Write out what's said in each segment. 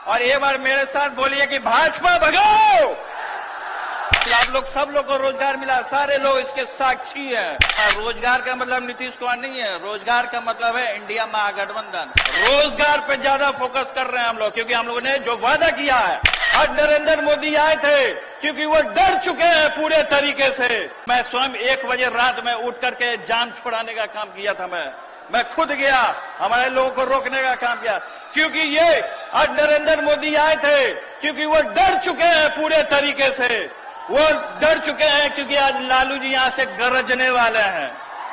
और एक बार मेरे साथ बोलिए कि भाजपा भगाओ। आप लोग सब लोग को रोजगार मिला, सारे लोग इसके साक्षी हैं। रोजगार का मतलब नीतीश कुमार नहीं है, रोजगार का मतलब है इंडिया महागठबंधन। रोजगार पे ज्यादा फोकस कर रहे हैं हम लोग, क्योंकि हम लोगों ने जो वादा किया है। आज नरेंद्र मोदी आए थे क्योंकि वो डर चुके हैं पूरे तरीके से। मैं स्वयं 1 बजे रात में उठ करके जान छुड़ाने का काम किया था। मैं खुद गया, हमारे लोगों को रोकने का काम किया, क्योंकि ये आज नरेंद्र मोदी आए थे क्योंकि वो डर चुके हैं पूरे तरीके से। वो डर चुके हैं क्योंकि आज लालू जी यहां से गरजने वाले हैं।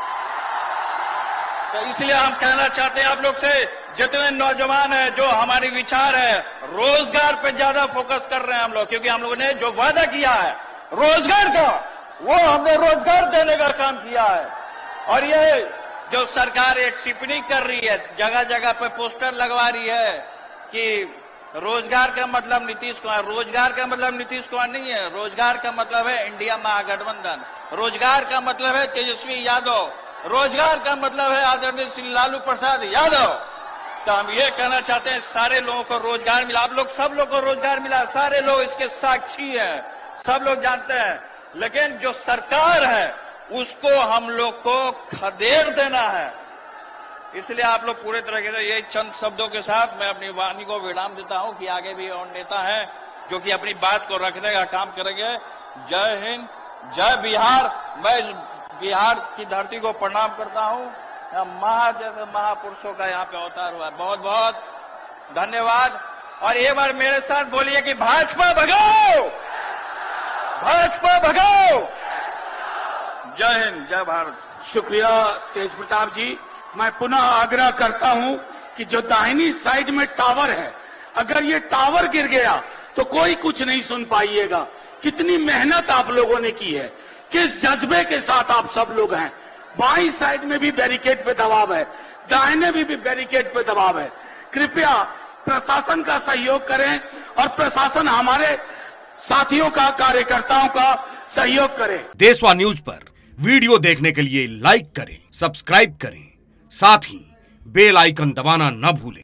तो इसलिए हम कहना चाहते हैं आप लोग से, जितने नौजवान हैं, जो हमारी विचार है, रोजगार पे ज्यादा फोकस कर रहे हैं हम लोग, क्योंकि हम लोगों ने जो वादा किया है रोजगार का, वो हमने रोजगार देने का काम किया है। और ये जो सरकार एक टिप्पणी कर रही है, जगह जगह पे पोस्टर लगवा रही है कि रोजगार का मतलब नीतीश कुमार, रोजगार का मतलब नीतीश कुमार नहीं है, रोजगार का मतलब है इंडिया महागठबंधन। रोजगार का मतलब है तेजस्वी यादव, रोजगार का मतलब है आदरणीय श्री लालू प्रसाद यादव। तो हम ये कहना चाहते हैं, सारे लोगों को रोजगार मिला, आप लोग सब लोग को रोजगार मिला, सारे लोग इसके साक्षी हैं, सब लोग जानते हैं। लेकिन जो सरकार है उसको हम लोग को खदेड़ देना है। इसलिए आप लोग पूरे तरीके से यही चंद शब्दों के साथ मैं अपनी वाणी को विराम देता हूं कि आगे भी और नेता हैं जो कि अपनी बात को रखने का काम करेंगे। जय हिंद, जय बिहार। मैं इस बिहार की धरती को प्रणाम करता हूं। जैसे महापुरुषों का यहाँ पे अवतार हुआ। बहुत बहुत धन्यवाद। और एक बार मेरे साथ बोलिए कि भाजपा भगाओ, भाजपा भगाओ। जय हिंद, जय भारत। शुक्रिया तेज प्रताप जी। मैं पुनः आग्रह करता हूं कि जो दाहिनी साइड में टावर है, अगर ये टावर गिर गया तो कोई कुछ नहीं सुन पाइएगा। कितनी मेहनत आप लोगों ने की है, किस जज्बे के साथ आप सब लोग हैं। बाईं साइड में भी बैरिकेड पे दबाव है, दाहिने भी बैरिकेड पे दबाव है। कृपया प्रशासन का सहयोग करें और प्रशासन हमारे साथियों का, कार्यकर्ताओं का सहयोग करे। देशवा न्यूज पर वीडियो देखने के लिए लाइक करें, सब्सक्राइब करें, साथ ही बेल आइकन दबाना न भूलें।